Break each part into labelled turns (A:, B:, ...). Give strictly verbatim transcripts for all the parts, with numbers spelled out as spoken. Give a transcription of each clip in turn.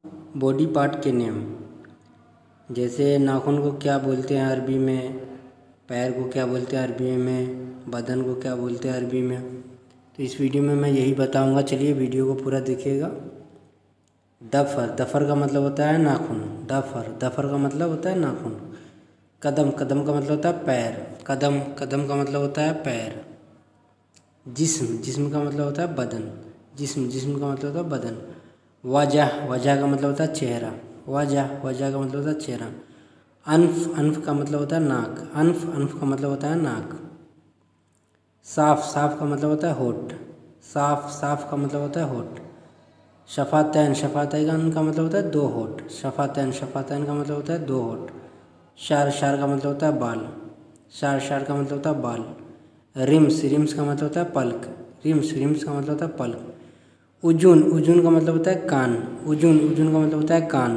A: Body part के name, जैसे नाखून को क्या बोलते हैं अरबी में, पैर को क्या बोलते हैं अरबी में, बदन को क्या बोलते हैं अरबी में। तो इस वीडियो में मैं यही बताऊंगा। चलिए वीडियो को पूरा देखिएगा। दफर, दफर का मतलब होता है नाखून। दफर, दफर का मतलब होता है नाखून। कदम, कदम का मतलब होता है पैर। कदम, कदम का मतलब होता है पैर। जिस्म, जिस्म का मतलब होता है बदन। जिस्म, जिस्म का मतलब होता है बदन। वजह, वजह का मतलब होता है चेहरा। वजह, वजह का मतलब होता है चेहरा। अनफ, अनफ का मतलब होता है नाक। अनफ, अनफ का मतलब होता है नाक। साफ, साफ का मतलब होता है होठ। साफ, साफ का मतलब होता है होठ। शफातैन, शफातैन का मतलब होता है दो होठ। शफातैन, शफातैन का मतलब होता है दो होठ। शार, शार का मतलब होता है बाल। शार, शार का मतलब होता है बाल। रिम्स, रिम्स का मतलब होता है पलक। रिम्स, रिम्स का मतलब होता है पलक। उजुन, उजुन का मतलब होता है कान। उजुन, उजुन का मतलब होता है कान।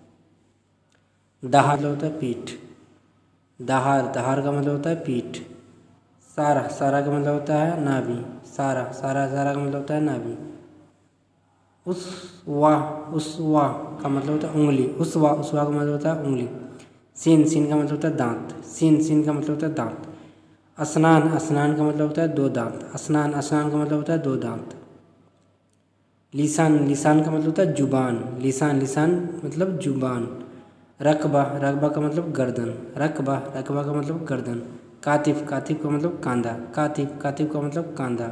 A: दहार मतलब होता है पीठ। दहार, दहार का मतलब होता है पीठ। सारा, सारा का मतलब होता है नाभि। सारा, सारा, सारा का मतलब होता है नाभि। उस वाह, उस वाह का मतलब होता है उंगली। उस वाह, उस वाह का मतलब होता है उंगली। सीन, सीन का मतलब होता है दांत। सीन, सीन का मतलब होता है दांत। स्नान, स्नान का मतलब होता है दो दांत। स्नान, स्नान का मतलब होता है दो दांत। लिसान, लिसान का मतलब होता है जुबान। लिसान, लिसान मतलब जुबान। रकबा, रकबा का मतलब गर्दन। रकबा, रकबा का मतलब गर्दन। कातिफ, कातिफ का मतलब कांधा। कातिफ, कातिफ का मतलब कांधा।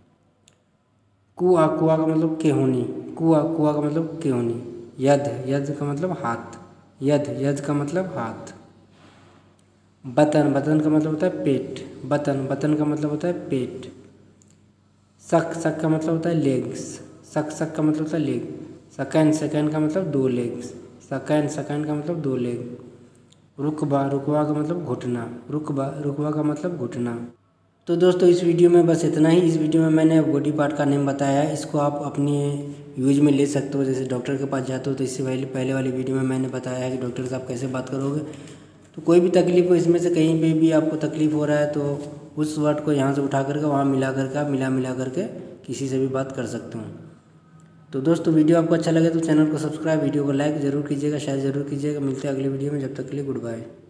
A: कुआ, कुआ का मतलब केहूनी। कुआ, कुआ का मतलब केहूनी। यद, यद का मतलब हाथ। यद, यद का मतलब हाथ। बतन, बतन का मतलब होता है पेट। बतन, बतन का मतलब होता है पेट। शक, शक का मतलब होता है लेग्स। शक, शक का मतलब होता है लेग। सेकंड, सेकंड का मतलब दो लेग्स। सेकंड, सेकंड का मतलब दो लेग। रुकबा, रुकबा का मतलब घुटना। रुकबा, रुकबा का मतलब घुटना। तो दोस्तों इस वीडियो में बस इतना ही। इस वीडियो में मैंने बॉडी पार्ट का नेम बताया है। इसको आप अपने यूज में ले सकते हो। जैसे डॉक्टर के पास जाते हो तो इससे पहले पहले वाली वीडियो में मैंने बताया है कि डॉक्टर से आप कैसे बात करोगे। तो कोई भी तकलीफ हो, इसमें से कहीं पे भी आपको तकलीफ हो रहा है तो उस वर्ड को यहाँ से उठा करके वहाँ मिला करके आप मिला मिला करके किसी से भी बात कर सकते हो। तो दोस्तों वीडियो आपको अच्छा लगे तो चैनल को सब्सक्राइब, वीडियो को लाइक ज़रूर कीजिएगा, शेयर ज़रूर कीजिएगा। मिलते हैं अगली वीडियो में, जब तक के लिए गुड बाय।